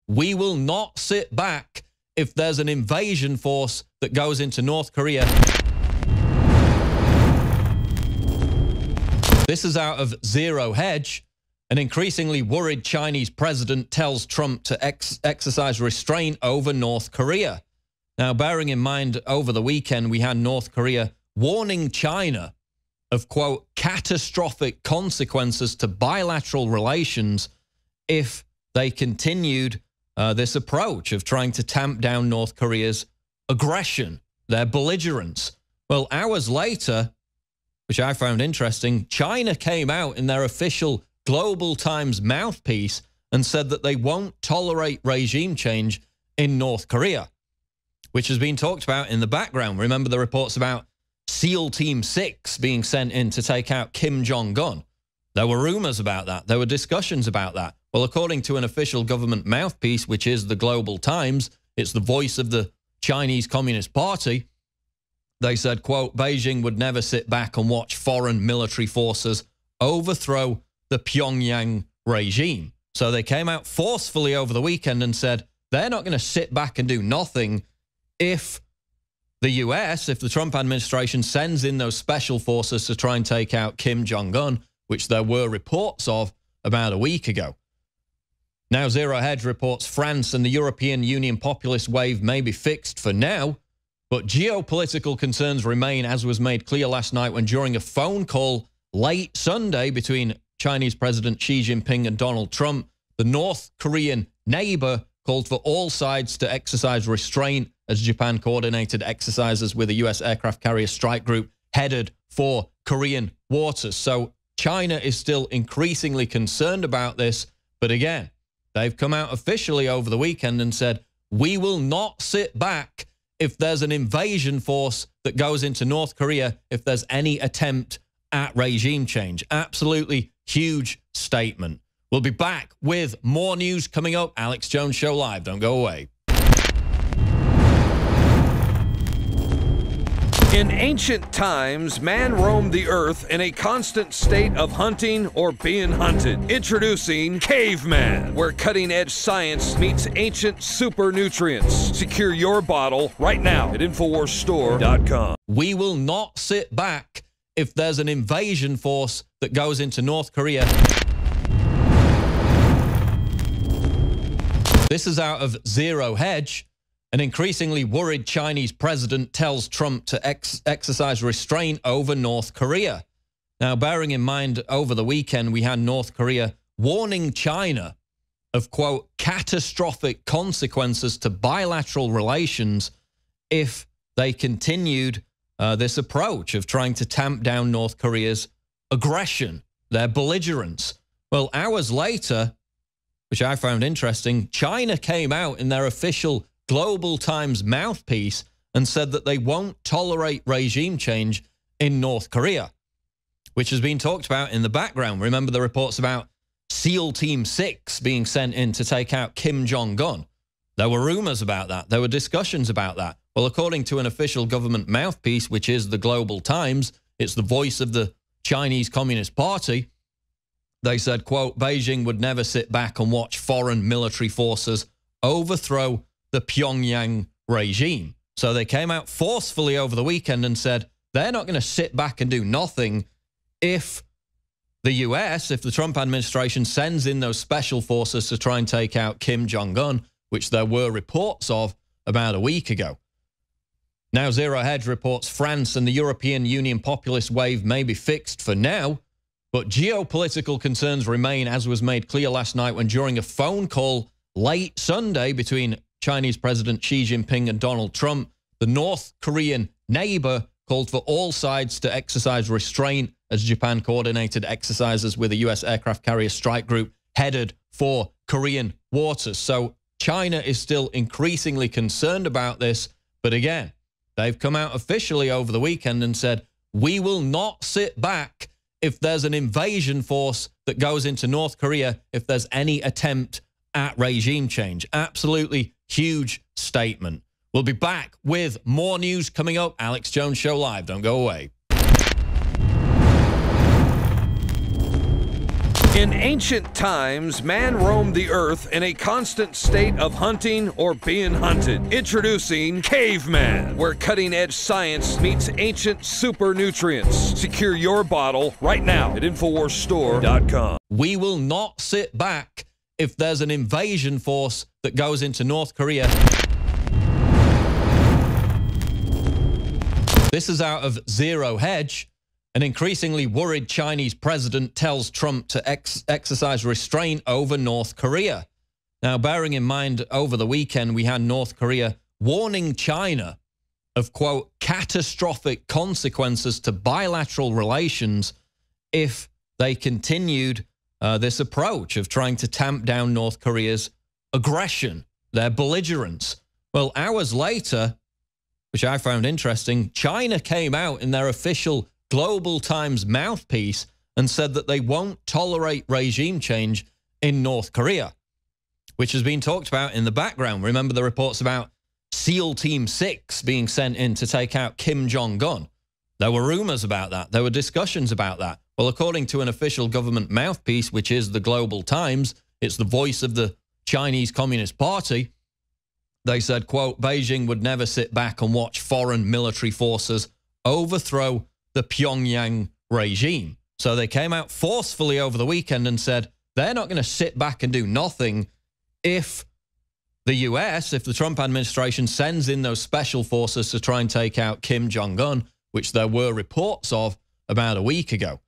we will not sit back if there's an invasion force that goes into North Korea. This is out of Zero Hedge. An increasingly worried Chinese president tells Trump to exercise restraint over North Korea. Now, bearing in mind, over the weekend, we had North Korea warning China of, quote, catastrophic consequences to bilateral relations if they continued this approach of trying to tamp down North Korea's aggression, their belligerence. Well, hours later, which I found interesting, China came out in their official Global Times mouthpiece and said that they won't tolerate regime change in North Korea, which has been talked about in the background. Remember the reports about SEAL Team 6 being sent in to take out Kim Jong-un? There were rumors about that. There were discussions about that. Well, according to an official government mouthpiece, which is the Global Times, it's the voice of the Chinese Communist Party, they said, quote, Beijing would never sit back and watch foreign military forces overthrow the Pyongyang regime. So they came out forcefully over the weekend and said they're not going to sit back and do nothing if the US, if the Trump administration sends in those special forces to try and take out Kim Jong-un, which there were reports of about a week ago. Now, Zero Hedge reports France and the European Union populist wave may be fixed for now, but geopolitical concerns remain, as was made clear last night when during a phone call late Sunday between Chinese President Xi Jinping and Donald Trump, the North Korean neighbor called for all sides to exercise restraint as Japan coordinated exercises with a U.S. aircraft carrier strike group headed for Korean waters. So China is still increasingly concerned about this. But again, they've come out officially over the weekend and said, we will not sit back if there's an invasion force that goes into North Korea, if there's any attempt at regime change. Absolutely huge statement. We'll be back with more news coming up. Alex Jones Show Live. Don't go away. In ancient times, man roamed the earth in a constant state of hunting or being hunted. Introducing Caveman, where cutting-edge science meets ancient super nutrients. Secure your bottle right now at InfoWarsStore.com. We will not sit back if there's an invasion force that goes into North Korea. This is out of Zero Hedge. An increasingly worried Chinese president tells Trump to exercise restraint over North Korea. Now, bearing in mind, over the weekend, we had North Korea warning China of, quote, catastrophic consequences to bilateral relations if they continued this approach of trying to tamp down North Korea's aggression, their belligerence. Well, hours later, which I found interesting, China came out in their official Global Times mouthpiece and said that they won't tolerate regime change in North Korea, which has been talked about in the background. Remember the reports about SEAL Team 6 being sent in to take out Kim Jong-un? There were rumors about that. There were discussions about that. Well, according to an official government mouthpiece, which is the Global Times, it's the voice of the Chinese Communist Party, they said, quote, Beijing would never sit back and watch foreign military forces overthrow the Pyongyang regime. So they came out forcefully over the weekend and said they're not going to sit back and do nothing if the US, if the Trump administration sends in those special forces to try and take out Kim Jong-un, which there were reports of about a week ago. Now, Zero Hedge reports France and the European Union populist wave may be fixed for now, but geopolitical concerns remain, as was made clear last night when during a phone call late Sunday between Chinese President Xi Jinping and Donald Trump, the North Korean neighbor called for all sides to exercise restraint as Japan coordinated exercises with a U.S. aircraft carrier strike group headed for Korean waters. So China is still increasingly concerned about this. But again, they've come out officially over the weekend and said, we will not sit back if there's an invasion force that goes into North Korea, if there's any attempt at regime change. Absolutely huge statement. We'll be back with more news coming up. Alex Jones Show Live. Don't go away. In ancient times, man roamed the earth in a constant state of hunting or being hunted. Introducing Caveman, where cutting-edge science meets ancient super nutrients. Secure your bottle right now at InfoWarsStore.com. We will not sit back if there's an invasion force that goes into North Korea. This is out of Zero Hedge. An increasingly worried Chinese president tells Trump to exercise restraint over North Korea. Now, bearing in mind, over the weekend, we had North Korea warning China of, quote, catastrophic consequences to bilateral relations if they continued this approach of trying to tamp down North Korea's aggression, their belligerence. Well, hours later, which I found interesting, China came out in their official Global Times mouthpiece and said that they won't tolerate regime change in North Korea, which has been talked about in the background. Remember the reports about SEAL Team 6 being sent in to take out Kim Jong-un? There were rumors about that. There were discussions about that. Well, according to an official government mouthpiece, which is the Global Times, it's the voice of the Chinese Communist Party, they said, quote, Beijing would never sit back and watch foreign military forces overthrow the Pyongyang regime. So they came out forcefully over the weekend and said they're not going to sit back and do nothing if the US, if the Trump administration sends in those special forces to try and take out Kim Jong-un, which there were reports of about a week ago.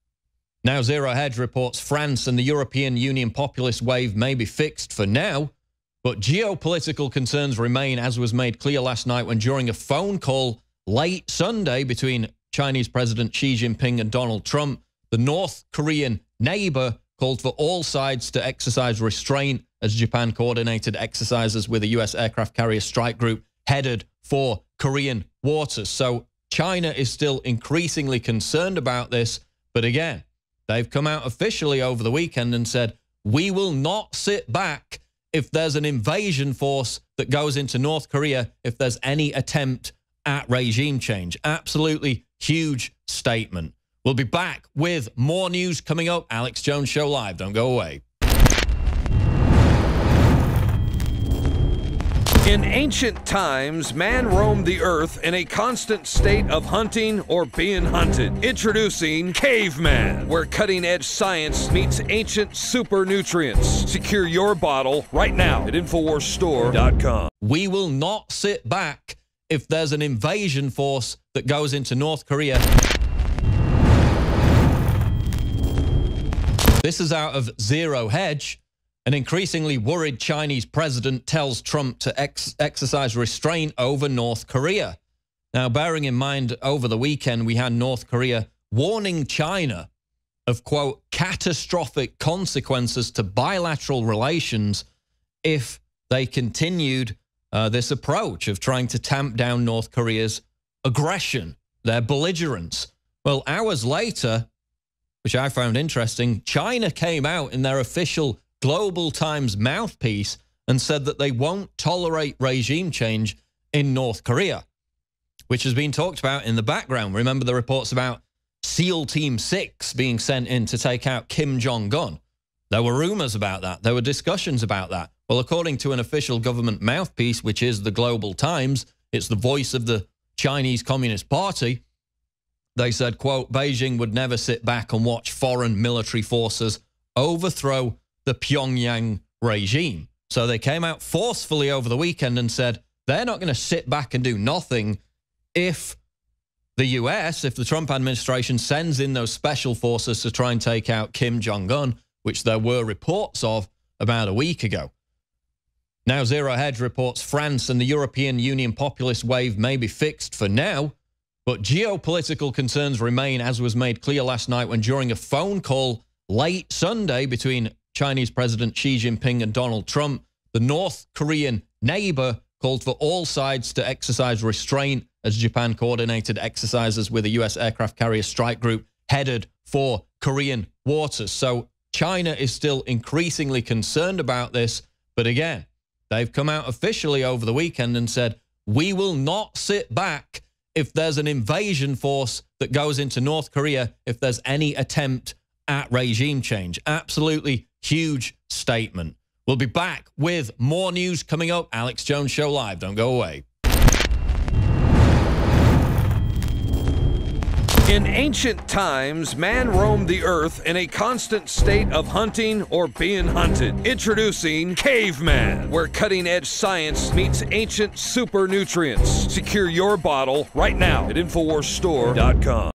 Now, Zero Hedge reports France and the European Union populist wave may be fixed for now, but geopolitical concerns remain, as was made clear last night when during a phone call late Sunday between Chinese President Xi Jinping and Donald Trump, the North Korean neighbor called for all sides to exercise restraint as Japan coordinated exercises with a U.S. aircraft carrier strike group headed for Korean waters. So China is still increasingly concerned about this. But again, they've come out officially over the weekend and said, we will not sit back if there's an invasion force that goes into North Korea, if there's any attempt at regime change. Absolutely huge statement. We'll be back with more news coming up. Alex Jones Show Live. Don't go away. In ancient times, man roamed the earth in a constant state of hunting or being hunted. Introducing Caveman, where cutting-edge science meets ancient super nutrients. Secure your bottle right now at InfoWarsStore.com. We will not sit back if there's an invasion force that goes into North Korea. This is out of Zero Hedge. An increasingly worried Chinese president tells Trump to exercise restraint over North Korea. Now, bearing in mind, over the weekend, we had North Korea warning China of, quote, catastrophic consequences to bilateral relations if they continued this approach of trying to tamp down North Korea's aggression, their belligerence. Well, hours later, which I found interesting, China came out in their official Global Times mouthpiece and said that they won't tolerate regime change in North Korea, which has been talked about in the background. Remember the reports about SEAL Team 6 being sent in to take out Kim Jong-un? There were rumors about that. There were discussions about that. Well, according to an official government mouthpiece, which is the Global Times, it's the voice of the Chinese Communist Party, they said, quote, Beijing would never sit back and watch foreign military forces overthrow the Pyongyang regime. So they came out forcefully over the weekend and said they're not going to sit back and do nothing if the US, if the Trump administration sends in those special forces to try and take out Kim Jong-un, which there were reports of about a week ago. Now, Zero Hedge reports France and the European Union populist wave may be fixed for now, but geopolitical concerns remain, as was made clear last night when during a phone call late Sunday between Chinese President Xi Jinping and Donald Trump, the North Korean neighbor called for all sides to exercise restraint as Japan coordinated exercises with a U.S. aircraft carrier strike group headed for Korean waters. So China is still increasingly concerned about this. But again, they've come out officially over the weekend and said, we will not sit back if there's an invasion force that goes into North Korea, if there's any attempt at regime change. Absolutely huge statement. We'll be back with more news coming up. Alex Jones Show Live. Don't go away. In ancient times, man roamed the earth in a constant state of hunting or being hunted. Introducing Caveman, where cutting-edge science meets ancient super nutrients. Secure your bottle right now at InfoWarsStore.com.